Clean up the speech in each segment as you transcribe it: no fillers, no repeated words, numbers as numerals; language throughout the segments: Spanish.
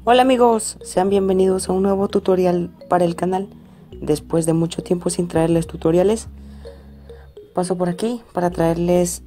Hola amigos, sean bienvenidos a un nuevo tutorial para el canal. Después de mucho tiempo sin traerles tutoriales, paso por aquí para traerles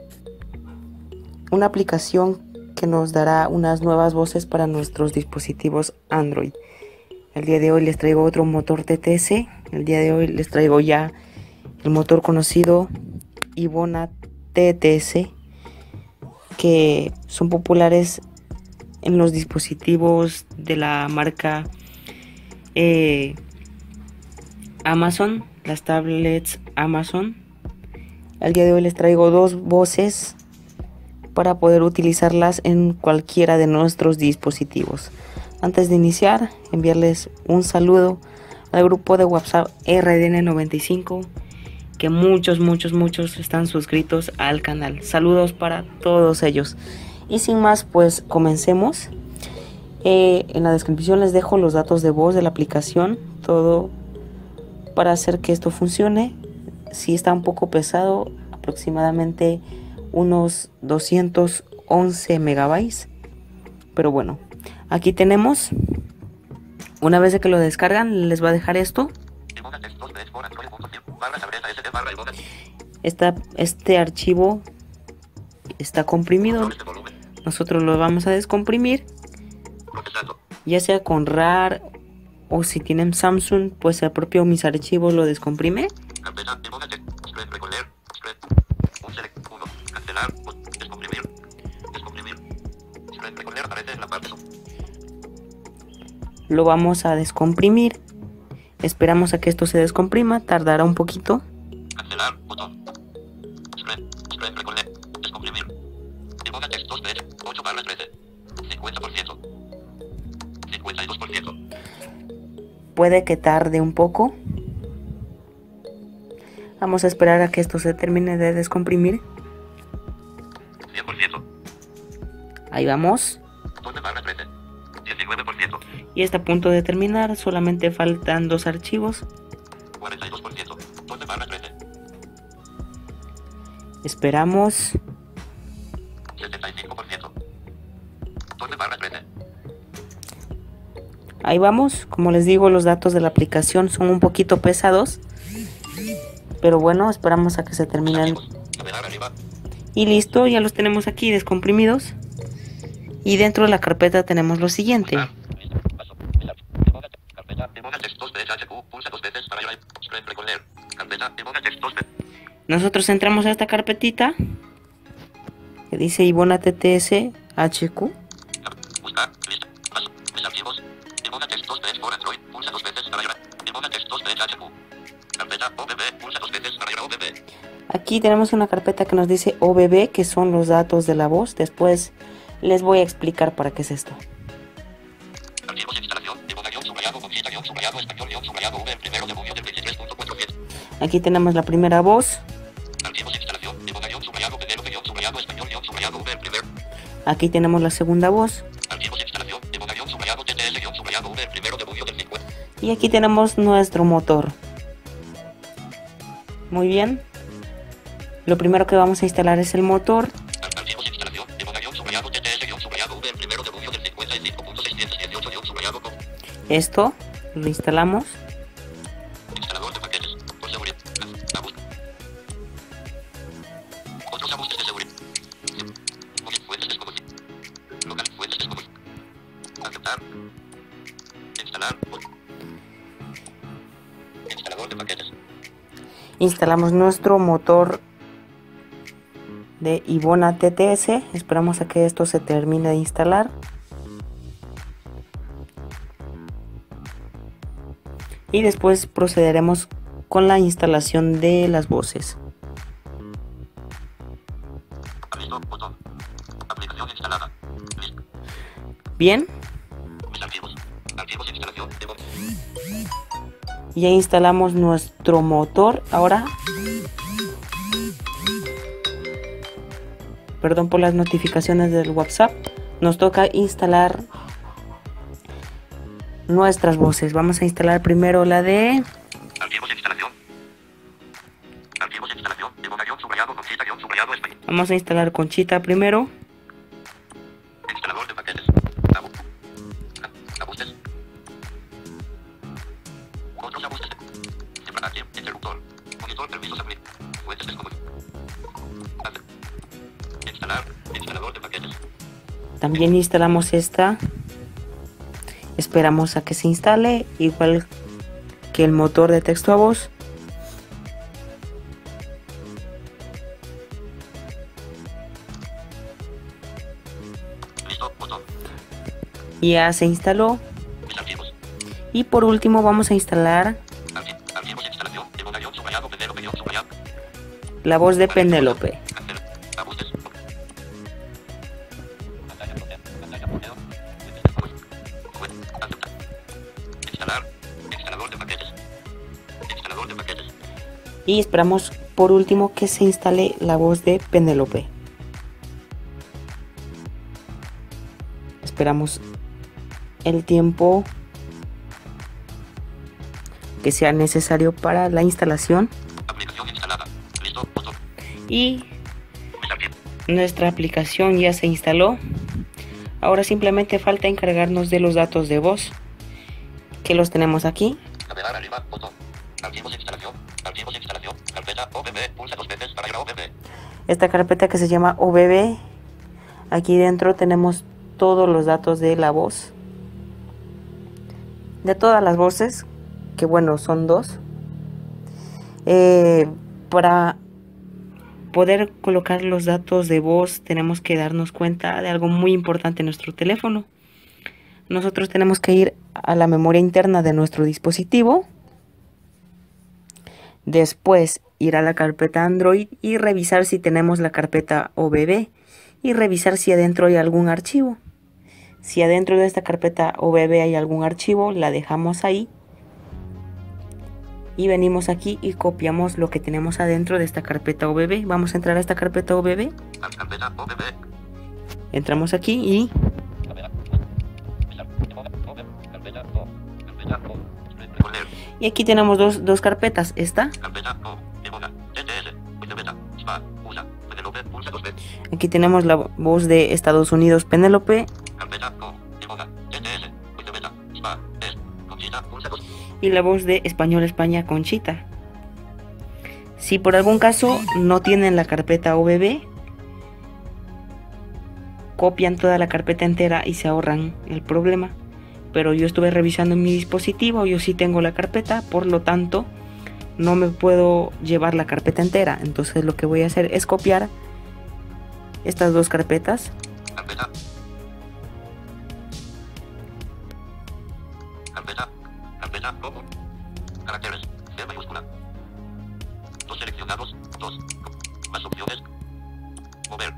una aplicación que nos dará unas nuevas voces para nuestros dispositivos Android. El día de hoy les traigo otro motor TTS. El día de hoy les traigo ya el motor conocido Ivona TTS, que son populares en los dispositivos de la marca Amazon, las tablets Amazon. Al día de hoy les traigo dos voces para poder utilizarlas en cualquiera de nuestros dispositivos. Antes de iniciar, enviarles un saludo al grupo de WhatsApp RDN95, que muchos están suscritos al canal. Saludos para todos ellos. Y sin más, pues comencemos. En la descripción les dejo los datos de voz de la aplicación, todo para hacer que esto funcione. Si está un poco pesado, aproximadamente unos 211 megabytes, pero bueno, aquí tenemos. Una vez de que lo descargan, les va a dejar esto. Este archivo está comprimido. Nosotros lo vamos a descomprimir, ya sea con RAR o si tienen Samsung, pues el propio mis archivos lo descomprime. Lo vamos a descomprimir. Esperamos a que esto se descomprima, tardará un poquito. Puede que tarde un poco. Vamos a esperar a que esto se termine de descomprimir. 100%. Ahí vamos. 19%. Y está a punto de terminar. Solamente faltan dos archivos. 42%. Esperamos. 75%. Ahí vamos. Como les digo, los datos de la aplicación son un poquito pesados, pero bueno, esperamos a que se terminen. Y listo, ya los tenemos aquí descomprimidos. Y dentro de la carpeta tenemos lo siguiente. Nosotros entramos a esta carpetita que dice Ivona TTS HQ. Aquí tenemos una carpeta que nos dice OBB, que son los datos de la voz. Después les voy a explicar para qué es esto. Aquí tenemos la primera voz. Aquí tenemos la segunda voz. Y aquí tenemos nuestro motor. Muy bien. Lo primero que vamos a instalar es el motor. Esto lo instalamos. Instalamos nuestro motor de Ivona TTS. Esperamos a que esto se termine de instalar. Y después procederemos con la instalación de las voces. Bien. Ya instalamos nuestro motor. Ahora, perdón por las notificaciones del WhatsApp, nos toca instalar nuestras voces. Vamos a instalar primero la de vamos a instalar Conchita primero. Ajustes. Otros ajustes. Separación. Interruptor. Monitor. Permisos. Fuentes de comunicación. Instalar. Instalador de paquetes. También instalamos esta. Esperamos a que se instale, igual que el motor de texto a voz. Listo. Botón. Ya se instaló. Mis archivos. Y por último vamos a instalar Archivos de instalación. Evocación. Subrayado. Penélope. Subrayado. la voz de Penélope. Cancel. Ajustes. Pantalla bloqueo. Pantalla bloqueo. Aceptar. Instalar. Instalador de paquetes. Instalador de paquetes. Y esperamos por último que se instale la voz de Penélope. Esperamos el tiempo que sea necesario para la instalación. Aplicación instalada. Listo. Botón. Y Mis archivos. nuestra aplicación ya se instaló. Ahora simplemente falta encargarnos de los datos de voz, que los tenemos aquí. Navegar arriba. Botón. Archivos de instalación. Archivos de instalación. Carpeta OBB. Pulsa 2 veces para ir a OBB. Esta carpeta que se llama OBB, aquí dentro tenemos todos los datos de la voz, de todas las voces, que bueno, son dos. Para poder colocar los datos de voz tenemos que darnos cuenta de algo muy importante en nuestro teléfono. Nosotros tenemos que ir a la memoria interna de nuestro dispositivo, después ir a la carpeta Android y revisar si tenemos la carpeta OBB y revisar si adentro hay algún archivo. Si adentro de esta carpeta OBB hay algún archivo, la dejamos ahí y venimos aquí y copiamos lo que tenemos adentro de esta carpeta OBB. Vamos a entrar a esta carpeta OBB, Carpeta OBB. entramos aquí y Recorder. aquí tenemos dos carpetas. Esta, Carpeta O. Evoca. TTS. Wikipedia. Spa. Usa. Penélope. Pulsa 2 veces. aquí tenemos la voz de Estados Unidos, Penélope, Carpeta O. Evoca. TTS. Wikipedia. Spa. Es. Conchita. Pulsa 2. y la voz de Español España, Conchita. Si por algún caso no tienen la carpeta OBB, copian toda la carpeta entera y se ahorran el problema. Pero yo estuve revisando en mi dispositivo, yo sí tengo la carpeta, por lo tanto no me puedo llevar la carpeta entera. Entonces lo que voy a hacer es copiar estas dos carpetas. Carpeta. Carpeta. Carpeta O. Caracteres. C mayúscula. Dos seleccionados. 2. Más opciones. Mover.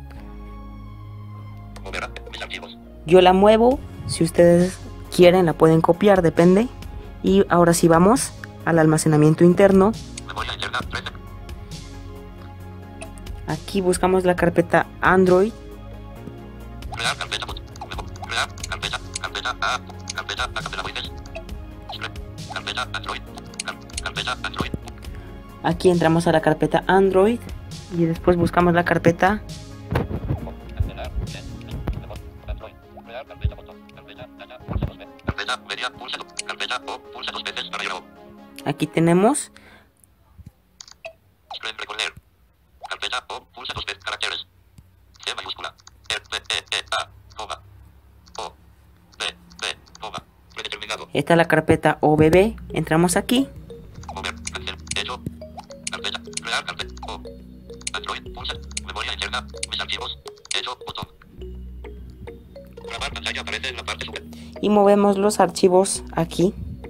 Mover a mis archivos. Yo la muevo, si ustedes quieren la pueden copiar, depende. Y ahora sí vamos al almacenamiento interno. Memoria interna 13. Aquí buscamos la carpeta Android. Crear carpeta. Crear carpeta. Carpeta A. Carpeta A. Carpeta voices. Carpeta Android. Carpeta Android. Aquí entramos a la carpeta Android y después buscamos la carpeta. Cancelar. Android. Crear carpeta botón. Carpeta data. Pulsa 2 veces. Carpeta media. Pulsa 2. Carpeta O. Pulsa 2 veces para ir a O. Aquí tenemos. Screen recorder. Carpeta O. Pulsa 2 veces. Caracteres. C mayúscula. A. Coma. O. B. Coma. Predeterminado. Esta es la carpeta OBB. Entramos aquí. Mover. Cancel. Hecho. Carpeta. Crear carpeta. O. Android. Pulsa. Memoria interna. Mis archivos. Hecho. Botón. Grabar pantalla aparece en la parte superior. Y movemos los archivos aquí.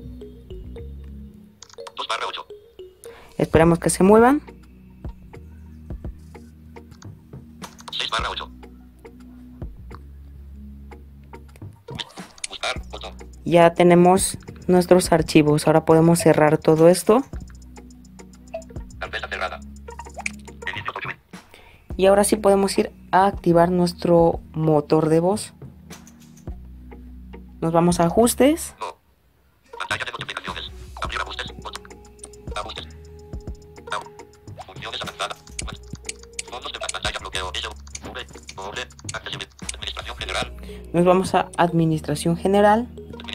2/8. Esperamos que se muevan. 6/8. Buscar. Botón. Ya tenemos nuestros archivos. Ahora podemos cerrar todo esto. Carpeta cerrada. Inicio document. Y ahora sí podemos ir a activar nuestro motor de voz. Nos vamos a ajustes. No. Pantalla de notificaciones. Abrir ajustes. Botón. Ajustes. Funciones avanzadas. Fondos de pantalla bloqueo. Ello. V. Accesibilidad. Administración general. Nos vamos a administración general.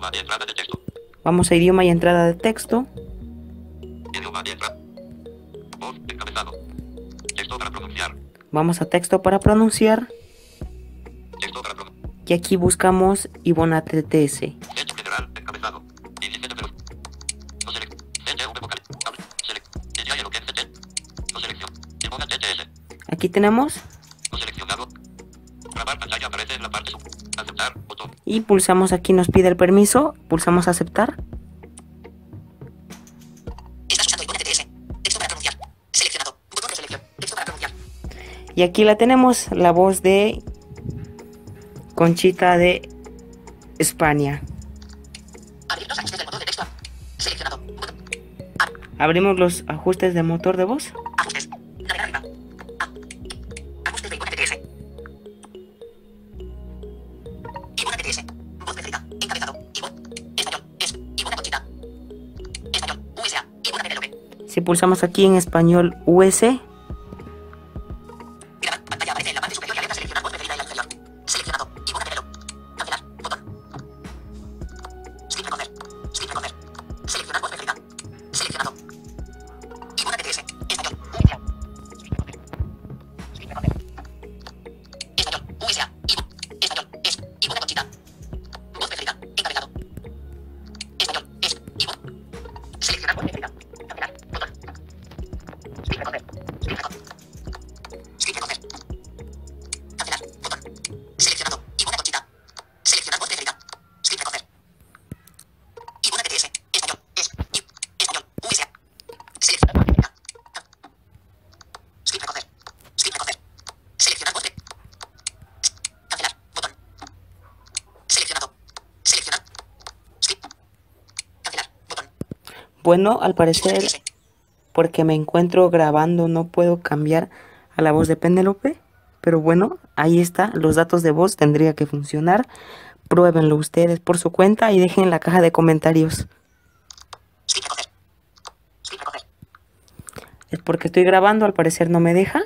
Idioma y entrada de texto. Vamos a idioma y entrada de texto. Idioma y entrada. Voz encabezado. Texto para pronunciar. Vamos a texto para pronunciar. Texto para pronunciar. Y aquí buscamos Ivona TTS. Hecho general encabezado. Índice de velocidad. No select. CTV vocal. Select. Ella y el OK CT. No selección. Ivona TTS. Aquí tenemos No seleccionado. Grabar pantalla aparece en la parte superior. Aceptar. Botón. y pulsamos aquí, nos pide el permiso, pulsamos aceptar. Estás usando Ivona TTS. Texto para pronunciar. Seleccionado. Botón de selección. Texto para pronunciar. Y aquí la tenemos, la voz de Conchita de España. Abrir los ajustes del motor de texto. Seleccionado. Botón. Abrimos los ajustes de motor de voz. Ajustes. Navegar arriba. Ajustes de Ivona TTS. Ivona TTS. Voz preferida. Encabezado. Español. Es. Ivona Conchita. Español. USA. Ivona Penélope. Si pulsamos aquí en español US, Grabar. Pantalla aparece en la parte superior y alerta seleccionar voz preferida en la inferior. Seleccionado. Ivona Penélope. Cancelar. Botón. Skip recoger. Skip recoger. Seleccionar voz preferida. Seleccionado. Ivona TTS. Español. USA. Skip recoger. Español. USA. Español. Es. Ivona Conchita. Voz preferida. Encabezado. Español. Es. Ivona. Seleccionar voz preferida. Cancelar. Botón. Skip recoger. Skip recoger. Skip recoger. Cancelar. Botón. Seleccionado. Ivona Conchita. Seleccionar voz preferida. Skip recoger. Ivona TTS. Español. Es. Español. USA. Seleccionar voz preferida. Skip recoger. Skip recoger. Seleccionar voz preferida. Cancelar. Botón. Seleccionado. Seleccionar. Skip. Cancelar. Botón. bueno, al Ivona parecer, TTS. porque me encuentro grabando, no puedo cambiar a la voz de Penélope. Pero bueno, ahí está, los datos de voz tendría que funcionar. Pruébenlo ustedes por su cuenta y dejen en la caja de comentarios. Skip recoger. Skip recoger. Es porque estoy grabando, al parecer no me deja.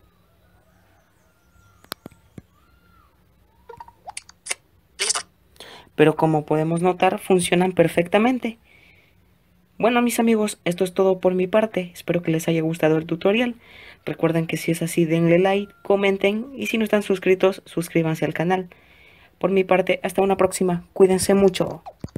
Play Store. Pero como podemos notar, funcionan perfectamente. Bueno, mis amigos, esto es todo por mi parte. Espero que les haya gustado el tutorial. Recuerden que si es así, denle like, comenten y si no están suscritos, suscríbanse al canal. Por mi parte, hasta una próxima. Cuídense mucho.